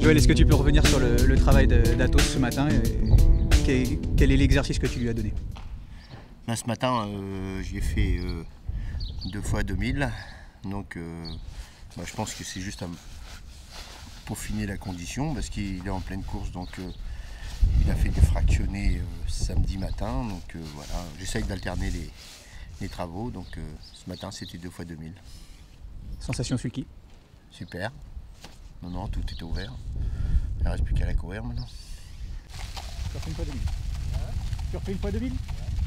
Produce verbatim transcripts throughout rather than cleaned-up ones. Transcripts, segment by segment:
Joël, est-ce que tu peux revenir sur le, le travail d'Athos ce matin et quel est l'exercice que tu lui as donné? Ben, ce matin, euh, j'ai fait euh, deux fois deux mille, donc euh, ben, je pense que c'est juste à peaufiner la condition parce qu'il est en pleine course, donc euh, il a fait des fractionnés euh, samedi matin, donc euh, voilà, j'essaye d'alterner les, les travaux, donc euh, ce matin c'était deux fois deux mille. Sensation sulky? Super, non non, tout est ouvert, il ne reste plus qu'à la courir maintenant. Tu refais une fois deux mille? Tu refais une fois deux mille?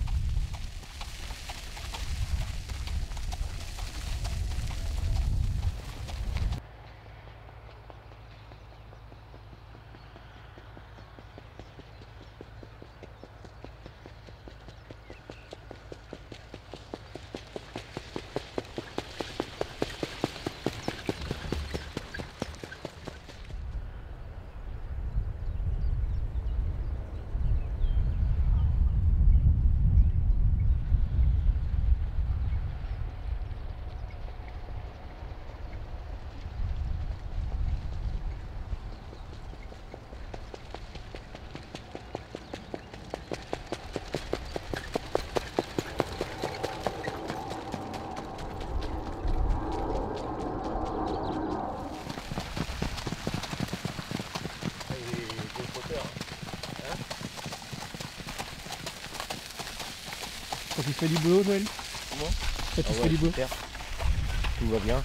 Satisfait du boulot, Joël? Comment? Satisfait Ah ouais, du boulot? super. Tout va bien.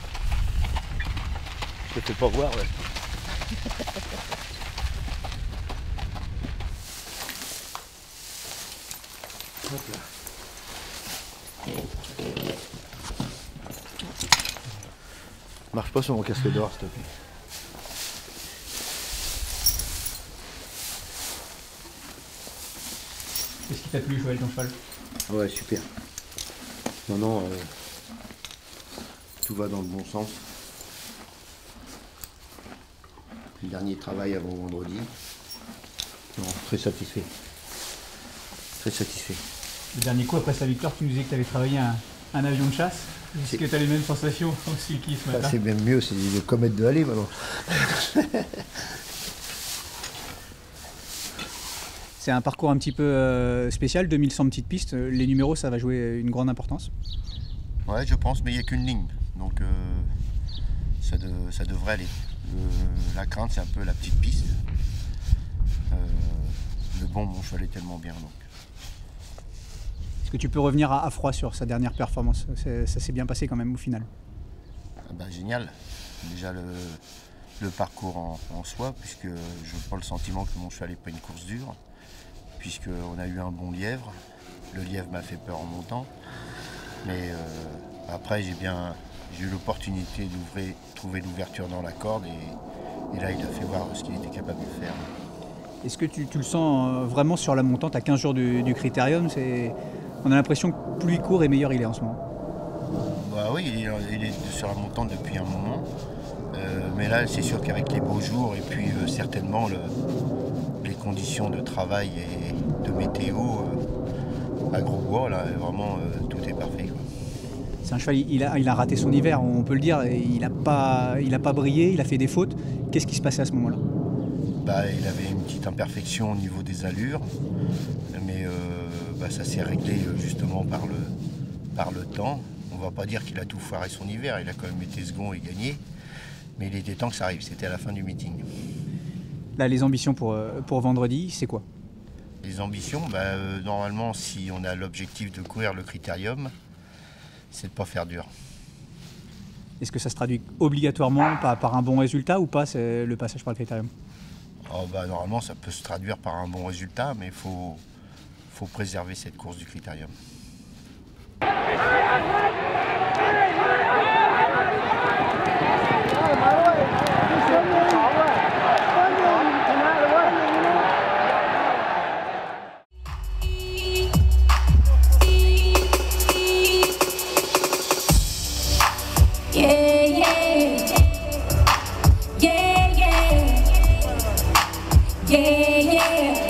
Je te fais pas voir, ouais. Hop là. Marche pas sur mon casque d'or, s'il te plaît. Qu'est-ce qui t'a plu, Joël, ton cheval? Ouais, super. Non, non, euh, tout va dans le bon sens. Le dernier travail avant vendredi. Non, très satisfait. Très satisfait. Le dernier coup, après sa victoire, tu nous disais que tu avais travaillé un, un avion de chasse. Est-ce que tu as les mêmes sensations au sulky ce matin? C'est même mieux, c'est le comète de Halley maintenant. C'est un parcours un petit peu euh, spécial, deux mille cent petites pistes. Les numéros, ça va jouer une grande importance? Ouais, je pense, mais il n'y a qu'une ligne. Donc euh, ça, de, ça devrait aller. Le, la crainte, c'est un peu la petite piste. Euh, mais bon, mon cheval est tellement bien. Donc. Est-ce que tu peux revenir à, à froid sur sa dernière performance? Ça s'est bien passé quand même au final? Ah bah, génial. Déjà le, le parcours en, en soi, puisque je prends le sentiment que mon cheval n'est pas une course dure. Puisqu'on a eu un bon lièvre. Le lièvre m'a fait peur en montant. Mais euh, après, j'ai bien j'ai eu l'opportunité de trouver l'ouverture dans la corde. Et, et là, il a fait voir ce qu'il était capable de faire. Est-ce que tu, tu le sens vraiment sur la montante à quinze jours du, du critérium? On a l'impression que plus il court et meilleur il est en ce moment. Bah oui, il est, il est sur la montante depuis un moment. Euh, mais là, c'est sûr qu'avec les beaux jours et puis euh, certainement le, les conditions de travail et de météo euh, à Grosbois, là, vraiment euh, tout est parfait. C'est un cheval, il a, il a raté son hiver, on peut le dire, il n'a pas, il a pas brillé, il a fait des fautes. Qu'est-ce qui se passait à ce moment-là? Bah, il avait une petite imperfection au niveau des allures, mais euh, bah, ça s'est réglé justement par le, par le temps. On ne va pas dire qu'il a tout foiré son hiver, il a quand même été second et gagné, mais il était temps que ça arrive, c'était à la fin du meeting. Là, les ambitions pour, pour vendredi, c'est quoi? Les ambitions, bah, euh, normalement, si on a l'objectif de courir le critérium, c'est de ne pas faire dur. Est-ce que ça se traduit obligatoirement par, par un bon résultat ou pas, c'est le passage par le critérium? Oh, bah, normalement, ça peut se traduire par un bon résultat, mais il faut, faut préserver cette course du critérium. Yeah, yeah, yeah, yeah, yeah, yeah.